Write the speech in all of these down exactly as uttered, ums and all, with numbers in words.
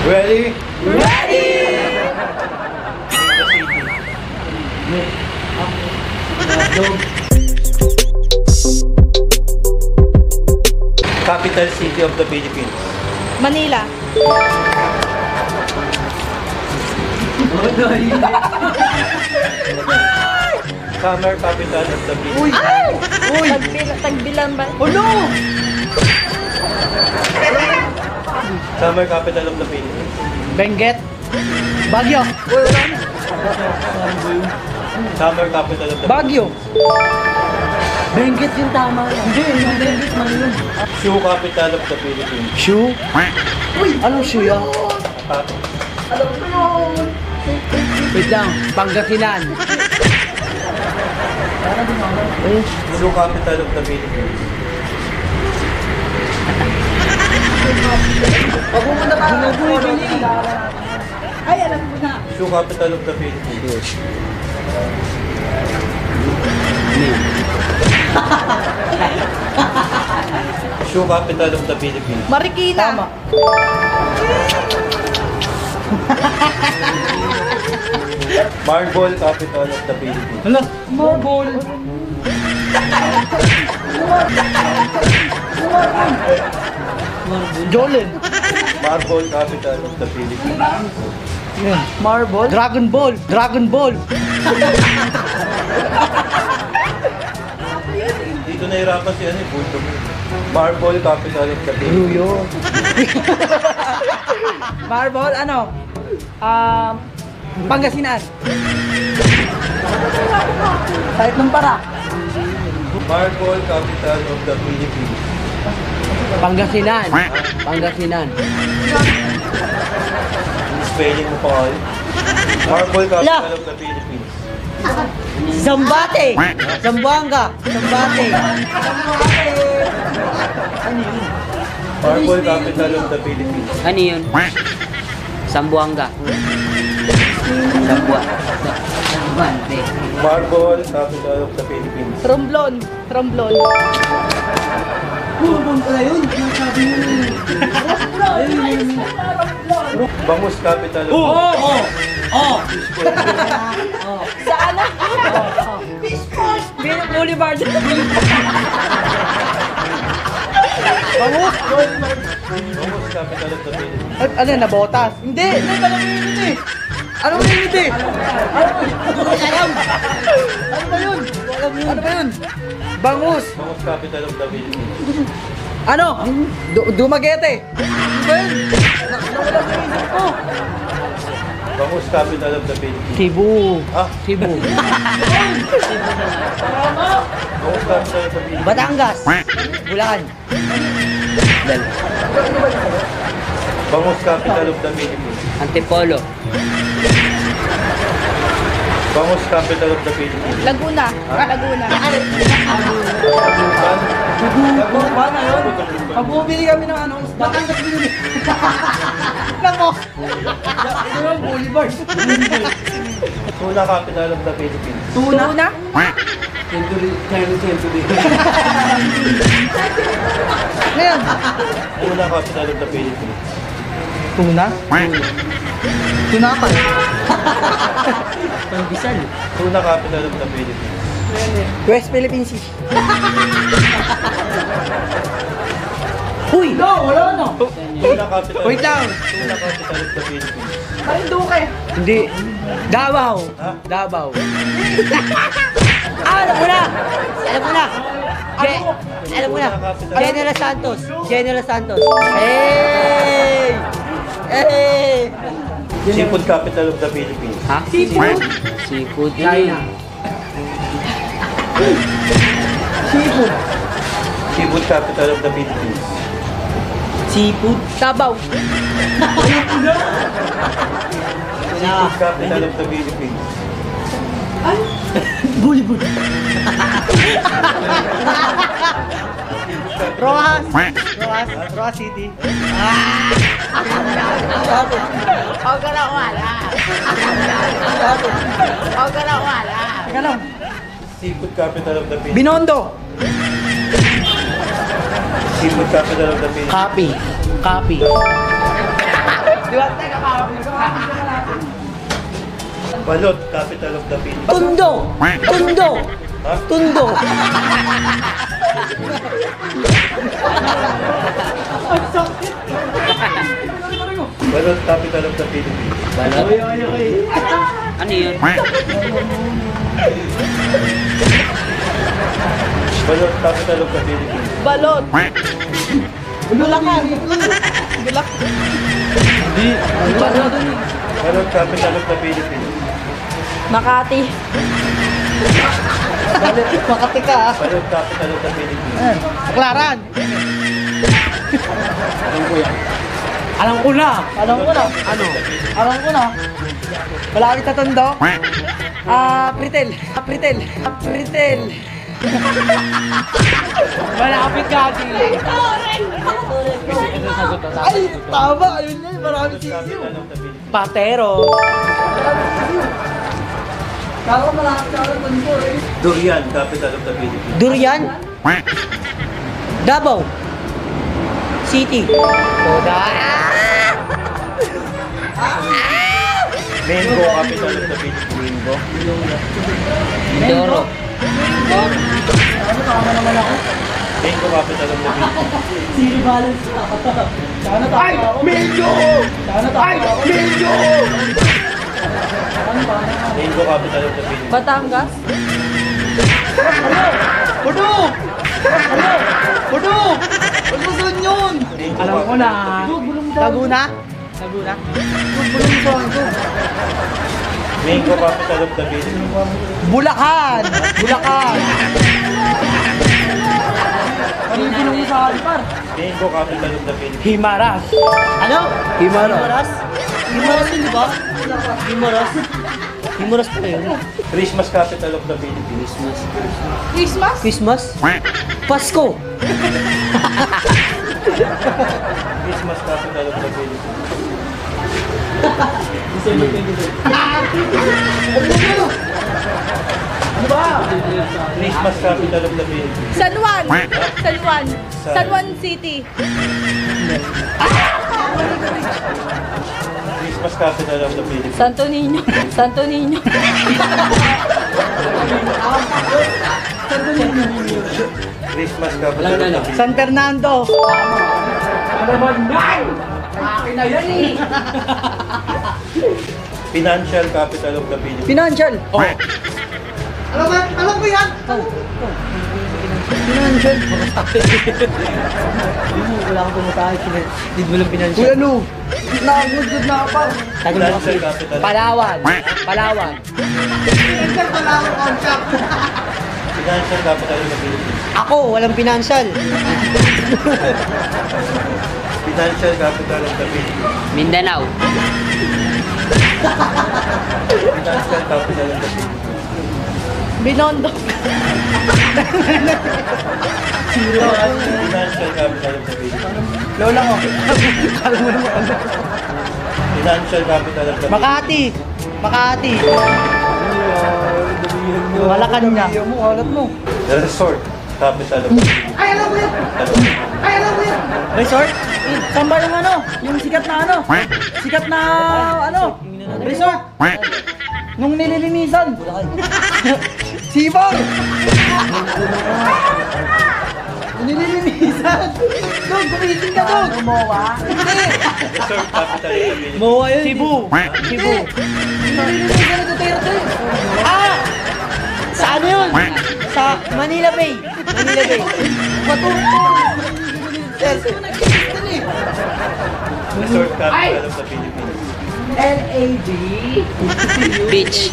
Ready? Ready! Capital city of the Philippines. Manila. Summer capital of the Philippines. Uy! Uy! Tagbilan, tagbilan ba? Oh no! Summer capital of the Philippines. Benguet. Baguio. Uy, wala na. Summer capital of the Baguio. Benguet yung tama yan. Hindi, yung Benguet mali yun. Shoe capital of the Philippines. Shoe? Uy! Anong shoe yan? Ah, Alam ko yun. Wait lang. Pangasinan. Shoe capital of the Philippines. Wag mo muna pa. Ay, alam ko na. Shoe capital of the Philippines. Shoe capital of the Philippines. Marikina. Tama. Marble capital of the Philippines. Hala. Marble. Jolin. Marble capital of the Philippines. Yan. Marble. Dragon Ball. Dragon Ball. Dito nahirapan si ano eh, Bulldog. Marble capital of the Philippines. Ruyo. Marble, ano? Um, Pangasinan. Kahit ng para. Marble capital of the Philippines. Pangasinan. Pangasinan. Spelling mo pa kayo. Marble capital of the Philippines. Zambate. Zamboanga. Zambate. Marble capital of the Philippines. Ano yun? Sambuanga. Sambua. Sambante. Marble capital of the Philippines. Romblon. Romblon. Bangus capital of the Oo. Oo. Oo. Sa ano? Fishport. Boulevard. Bangus. Bangus capital of the Philippines. At ano yun, nabotas? Hindi. Hindi. Alam mo yun eh. Ano ba yun eh? Ano ba yun? Ano ba yun? Ano ba yun? Bangus. Bangus capital of the Philippines. Ano? Du Dumaguete. Ano ba yun? Na- Nawala sa isip ko. Bangus capital of the Philippines. Cebu. Ah, Cebu. Bangus capital of the Philippines. Batangas. Bulacan. Bangus capital of the Philippines. Antipolo. Bangus capital of the Philippines. Laguna. Laguna. Ba na yun? Pag bumili kami ng ano, Batangas binili. Alam mo? Ito yung Boulevard. Tuna capital of the Philippines. Tuna. Tuna. Century. Century. Ngayon. Tuna capital of the Philippines. Tuna? Tuna pa. Pandesal. Tuna capital of the Philippines. West Philippine Sea. Uy! No, wala na. Tuna capital. Wait lang. Tuna capital of the Philippines. Marinduque. Hindi. Davao. Ha? Davao. Ah, alam mo na! Alam mo na! Ge alam mo na! General Santos. General Santos. Hey! Hey! Seafood capital of the Philippines. Ha? Seafood. Seafood. China. Seafood. Seafood capital of the Philippines. Seafood. Sabaw. Seafood capital of the Philippines. Bollywood. Rojas. Rojas. Rojas City. Huwag ka na wala. Huwag ka na wala. Teka lang. Seafood capital of the Philippines. Binondo. Seafood capital of the Philippines. Copy. Copy. Di ba? Teka, kapapin ka natin. Balot, capital of the Philippines. Tundo! Tundo! Ha? Tundo! Balot, capital of the Philippines. Balot? Okay, okay, okay. Ano yun? Balot, capital of the Philippines. Balot. Bulacan. Bulak. Balot? Balot, capital of the Philippines. Makati. Makati ka ah. Balot, capital of the Philippines. Baklaran. Alam ko na. Alam ko na. Ano? Alam ko na. Malapit na tondo. Ah, Pritel. Ah, Pritel. Ah, Pritel. Malapit ka din. Ay, tama. Ayun na. Maraming Balot, sisiyo. capital of the Philippines. Patero. Kala ko malapit ka na tondo eh. Durian, capital of the Philippines. Durian? Davao? City? Toda. Mango, capital of the Philippines. Mango. Mindoro? Ano tama naman ako? Mango, capital of the Philippines. Zero balance ako. Sana tayo. Ay! Medyo! Sana tayo. Ay! Medyo! Mango, capital of the Philippines. Batangas. Budok! Ano? Budok! Huwag mo saan yun? Mango, Alam ko capital na. of the Philippines. Laguna? Laguna? Bulong saan ko. Mango, capital of the Philippines. Bulacan! Bulacan! Ano yung bulong mo sa akin, par? Mango, capital of the Philippines. Himaras. Ano? Himaras. Himaras yun, di ba? Himaras? Himaras pa yun. Christmas, capital of the Philippines. Christmas. Christmas. Christmas? Pasko? Christmas, capital of the Philippines. December twenty-third. Ano ba? Christmas, capital of the Philippines. San Juan. San Juan. San Juan City. Christmas, capital of the Philippines. Santo Niño. Santo Niño. Christmas, capital of the Philippines. San Fernando. Ano ba? Nine! Akin na yan eh. Financial capital of the Philippines. Financial? Oh. Alam mo, alam ko yan. Financial? Wala akong pumutahe. Did mo lang Uy, financial? ano? Nakagod na pa. Financial capital. Palawan? Palawan? Financial pala ako contract. Financial capital of the Philippines. Ako, walang financial. Financial capital of the Philippines. Mindanao? Financial capital of the Philippines. Binondo. Financial capital of the Philippines. Lola ko. Alam mo naman. Financial capital of the Philippines. Makati. Makati. Malacanang. mo, alat mo. Resort capital of the Philippines. Ay, alam mo yan. Ay, alam mo yan. Resort? Saan ba yung ano? Yung sikat na ano? Sikat na ano? Resort? Nung nililinisan. Sibong! Nililinisan! Dog, gumitin ka, Dog! Mowa? Hindi! Resort capital of the Philippines. Mowa yun. Cebu. Cebu. Nililinisan na Duterte. Ah! Sa ano yun? Sa Manila Bay. Manila Bay. Patungo. Resort capital of the Philippines. L A G. Beach?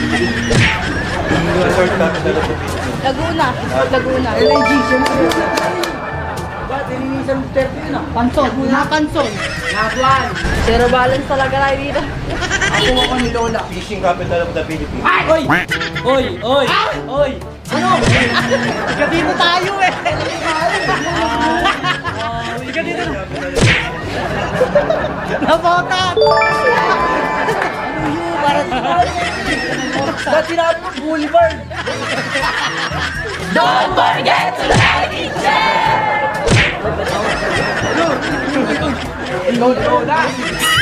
Resort capital of the Philippines. Laguna. Laguna. L A G, siyempre. Ba't nilinisan ng Duterte yun ah? Pansol. Nakapanson. Nagwan. Zero balance talaga tayo dito. Ako ako ni Lola. Fishing capital of the Philippines. Oy! Oy! Oy! Oy! Ano? Ika dito tayo eh! Ika dito na! Nabotat! Ano yun? Parang ba't sinabi mo Boulevard? Don't forget to like and share! Lola!